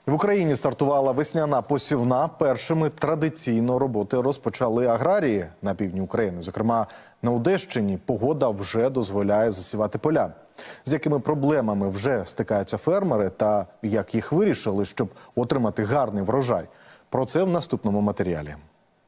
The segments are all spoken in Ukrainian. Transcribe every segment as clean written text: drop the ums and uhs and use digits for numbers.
В Україні стартувала весняна посівна. Першими традиційно роботи розпочали аграрії на півдні України. Зокрема, на Одещині погода вже дозволяє засівати поля. З якими проблемами вже стикаються фермери та як їх вирішили, щоб отримати гарний врожай? Про це в наступному матеріалі.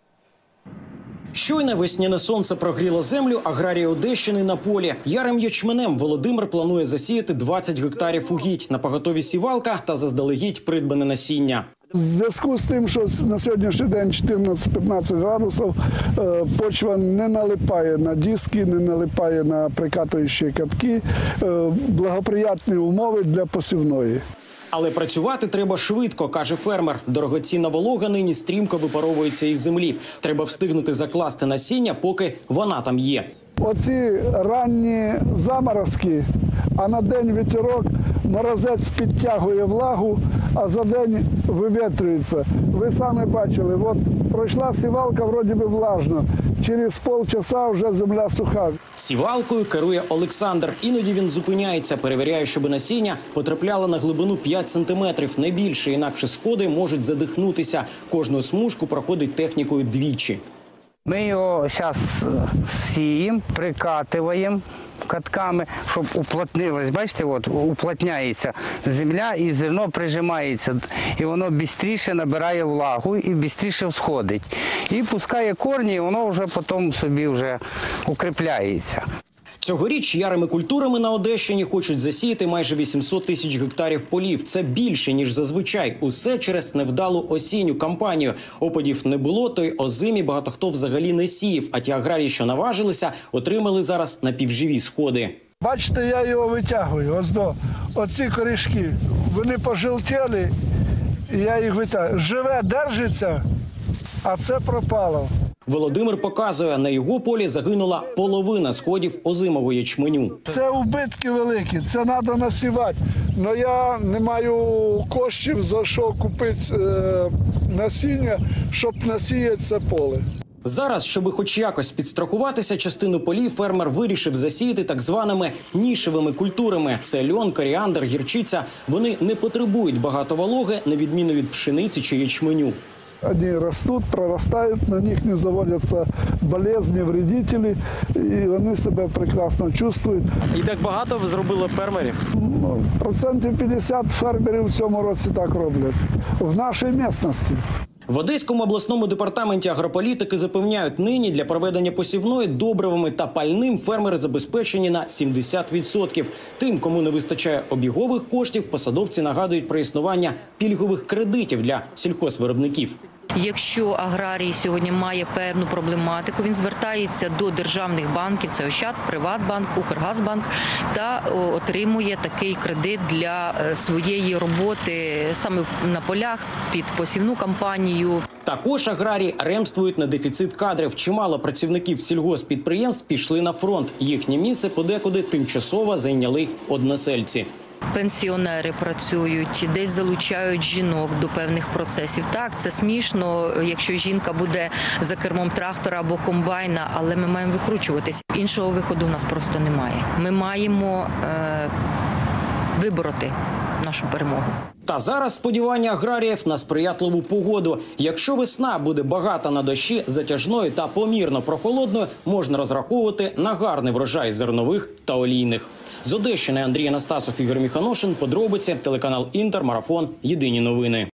Щойно весняне сонце прогріло землю, аграрії Одещини на полі. Ярим ячменем Володимир планує засіяти 20 гектарів угідь, на поготові сівалка та заздалегідь придбане насіння. В зв'язку з тим, що на сьогоднішній день 14-15 градусів, почва не налипає на диски, не налипає на прикатуючі катки, благоприятні умови для посівної. Але працювати треба швидко, каже фермер. Дорогоцінна волога нині стрімко випаровується із землі. Треба встигнути закласти насіння, поки вона там є. Оці ранні заморозки, а на день вітерок, морозець підтягує влагу, а за день вивітрюється. Ви самі бачили, от пройшла сівалка, вроді би влажно. Через полчаса вже земля суха. Сівалкою керує Олександр. Іноді він зупиняється, перевіряє, щоб насіння потрапляло на глибину 5 сантиметрів, не більше, інакше сходи можуть задихнутися. Кожну смужку проходить технікою двічі. Ми його зараз сіємо, прикатуємо катками, щоб уплотнилось. Бачите, от уплотняється земля і зерно прижимається. І воно швидше набирає влагу і швидше всходить. І пускає корні, і воно вже потім собі вже укріпляється. Цьогоріч ярими культурами на Одещині хочуть засіяти майже 800 тисяч гектарів полів. Це більше, ніж зазвичай. Усе через невдалу осінню кампанію. Опадів не було, то й озимі багато хто взагалі не сіяв. А ті аграрії, що наважилися, отримали зараз напівживі сходи. Бачите, я його витягую. Ось до оці корішки. Вони пожелтіли, і я їх витягую. Живе, держиться, а це пропало. Володимир показує, на його полі загинула половина сходів озимого ячменю. Це убитки великі, це треба насівати. Але я не маю коштів, за що купити насіння, щоб насіяти це поле. Зараз, щоб хоч якось підстрахуватися, частину полів фермер вирішив засіяти так званими нішевими культурами. Це льон, коріандр, гірчиця. Вони не потребують багато вологи, на відміну від пшениці чи ячменю. Они растут, прорастают, на них не заводятся болезни, вредители, и вони себе прекрасно чувствують. І так багато зробили фермерів? 50% фермерів в цьому році так роблять. В нашій місцевості. В Одеському обласному департаменті агрополітики запевняють, нині для проведення посівної добривами та пальним фермери забезпечені на 70%. Тим, кому не вистачає обігових коштів, посадовці нагадують про існування пільгових кредитів для сільхозвиробників. Якщо аграрій сьогодні має певну проблематику, він звертається до державних банків, це Ощад, Приватбанк, Укргазбанк, та отримує такий кредит для своєї роботи саме на полях під посівну кампанію. Також аграрії ремствують на дефіцит кадрів. Чимало працівників сільгосппідприємств пішли на фронт. Їхнє місце подекуди тимчасово зайняли односельці. Пенсіонери працюють, десь залучають жінок до певних процесів. Так, це смішно, якщо жінка буде за кермом трактора або комбайна, але ми маємо викручуватись. Іншого виходу у нас просто немає. Ми маємо вибороти нашу перемогу. Та зараз сподівання аграріїв на сприятливу погоду. Якщо весна буде багата на дощі, затяжною та помірно прохолодною, можна розраховувати на гарний врожай зернових та олійних. З Одещини Андрій Анастасов, Ігор Міханошин. Подробиці. Телеканал Інтер. Марафон. Єдині новини.